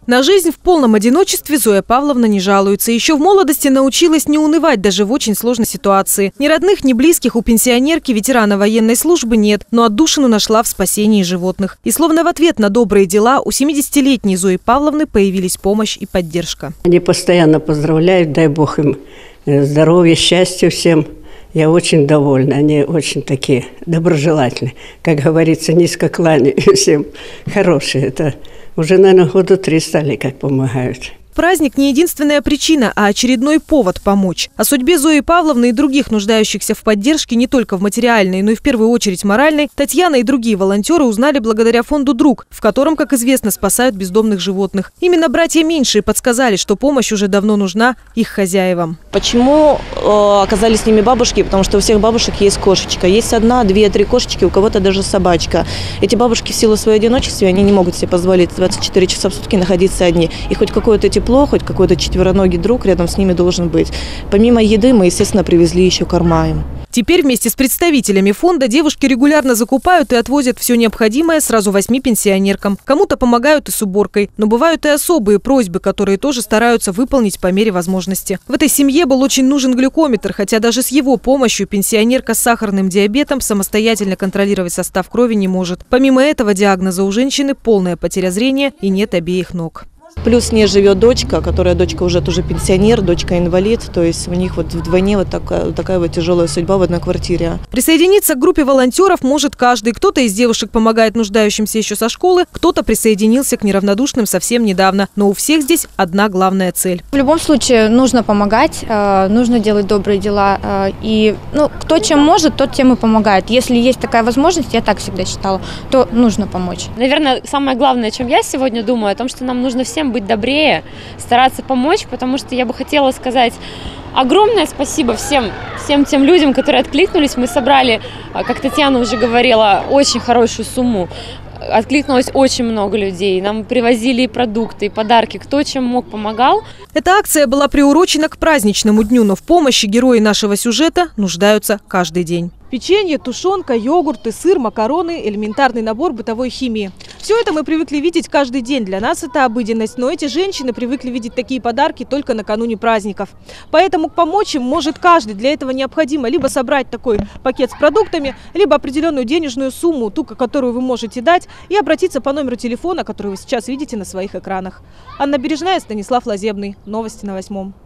На жизнь в полном одиночестве Зоя Павловна не жалуется. Еще в молодости научилась не унывать даже в очень сложной ситуации. Ни родных, ни близких у пенсионерки, ветерана военной службы нет, но отдушину нашла в спасении животных. И словно в ответ на добрые дела у 70-летней Зои Павловны появились помощь и поддержка. Они постоянно поздравляют, дай Бог им здоровья, счастья всем. Я очень довольна, они очень такие доброжелательные. Как говорится, низко кланяю всем. Хорошие, это уже, наверное, года 3 стали, как помогают. Праздник не единственная причина, а очередной повод помочь. О судьбе Зои Павловны и других нуждающихся в поддержке не только в материальной, но и в первую очередь моральной, Татьяна и другие волонтеры узнали благодаря фонду «Друг», в котором, как известно, спасают бездомных животных. Именно братья меньшие подсказали, что помощь уже давно нужна их хозяевам. Почему оказались с ними бабушки? Потому что у всех бабушек есть кошечка. Есть 1, 2, 3 кошечки, у кого-то даже собачка. Эти бабушки в силу своего одиночества, они не могут себе позволить 24 часа в сутки находиться одни. И хоть какое-то тепло, хоть какой-то четвероногий друг рядом с ними должен быть. Помимо еды мы, естественно, привезли еще корма им. Теперь вместе с представителями фонда девушки регулярно закупают и отвозят все необходимое сразу 8 пенсионеркам. Кому-то помогают и с уборкой. Но бывают и особые просьбы, которые тоже стараются выполнить по мере возможности. В этой семье был очень нужен глюкометр, хотя даже с его помощью пенсионерка с сахарным диабетом самостоятельно контролировать состав крови не может. Помимо этого диагноза у женщины полная потеря зрения и нет обеих ног. Плюс с ней живет дочка, которая дочка уже тоже пенсионер, дочка инвалид. То есть у них вот вдвойне вот такая вот тяжелая судьба в одной квартире. Присоединиться к группе волонтеров может каждый. Кто-то из девушек помогает нуждающимся еще со школы, кто-то присоединился к неравнодушным совсем недавно. Но у всех здесь одна главная цель. В любом случае нужно помогать, нужно делать добрые дела. И кто чем может, тот тем и помогает. Если есть такая возможность, я так всегда считала, то нужно помочь. Наверное, самое главное, о чем я сегодня думаю, о том, что нам нужно всем быть добрее, стараться помочь, потому что я бы хотела сказать огромное спасибо всем тем людям, которые откликнулись. Мы собрали, как Татьяна уже говорила, очень хорошую сумму. Откликнулось очень много людей. Нам привозили и продукты, и подарки. Кто чем мог, помогал. Эта акция была приурочена к праздничному дню, но в помощи герои нашего сюжета нуждаются каждый день. Печенье, тушенка, йогурты, сыр, макароны, элементарный набор бытовой химии. Все это мы привыкли видеть каждый день. Для нас это обыденность. Но эти женщины привыкли видеть такие подарки только накануне праздников. Поэтому помочь им может каждый. Для этого необходимо либо собрать такой пакет с продуктами, либо определенную денежную сумму, ту, которую вы можете дать, и обратиться по номеру телефона, который вы сейчас видите на своих экранах. Анна Бережная, Станислав Лазебный. Новости на 8.